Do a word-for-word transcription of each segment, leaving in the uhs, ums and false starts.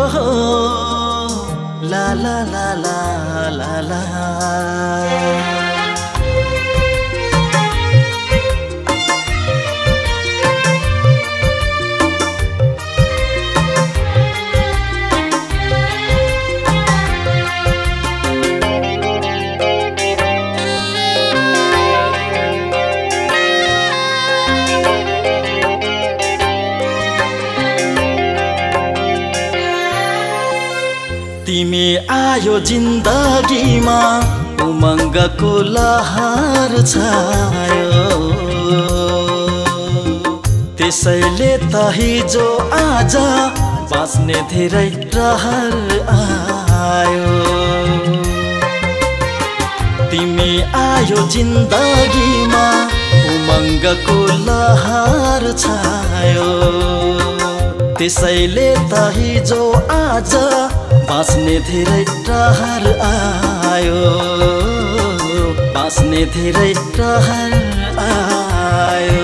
ला ला ला ला ला ला तिमी आयो जिन्दगीमा उमङ्गको लहर छायो त्यसैले त हिजो आज बाँच्ने धेरै रहर आयो तिमी आयो जिन्दगीमा उमङ्गको लहर छायो त्यसैले त हिजो आज बाँच्ने धेरै रहर आयो बाँच्ने धेरै रहर आयो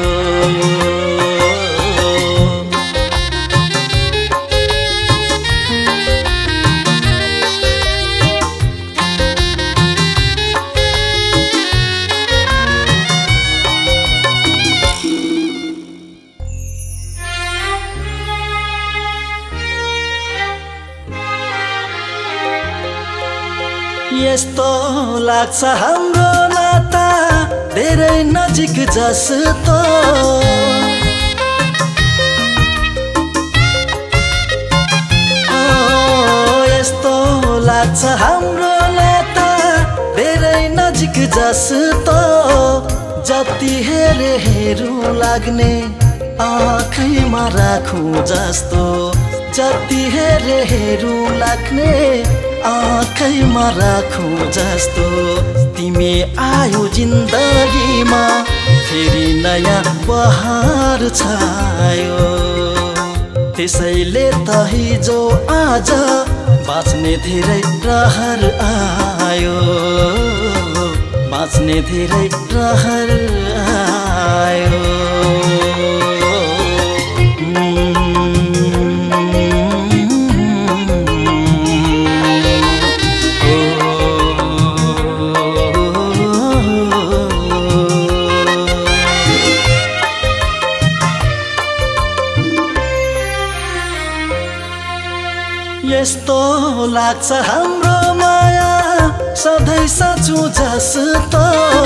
यस्तो लाग्छ हाम्रो नाता धेरै नजिक जस्तो ओ यस्तो लाग्छ हाम्रो नाता धेरै नजिक जस्तो जति हेरे हेरौँ लाग्ने आँखैमा राखौँ जस्तो जति हेरे हेरौँ लाग्ने आँखैमा राखौँ जस्तो तिमी आयो जिन्दगीमा फेरि नयाँ बहार छायो त्यसैले त हिजो आज बाँच्ने धेरै रहर आयो बाँच्ने धेरै रहर आयो यस्तो लाग्छ हाम्रो माया सधैँ साँचो जस्तो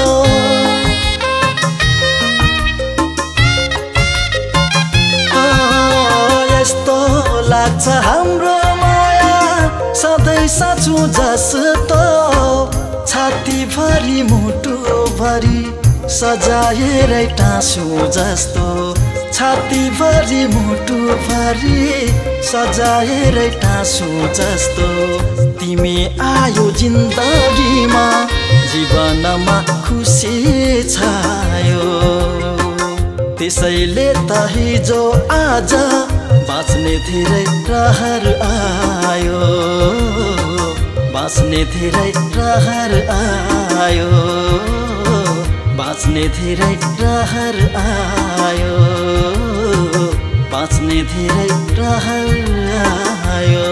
ओ यस्तो लाग्छ हाम्रो माया सधैँ साँचो जस्तो छातीभरि मुटुभरि सजाएरै टाँसो जस्तो छातीभरि मुटुभरि सजाएरै टाँसो जस्तो तिमी आयो जिन्दगीमा जीवनमा खुसी छायो त्यसैले त हिजो आज बाँच्ने धेरै रहर आयो बाँच्ने धेरै रहर आयो बाँच्ने धेरै रहर आयो बाँच्ने धेरै रहर आयो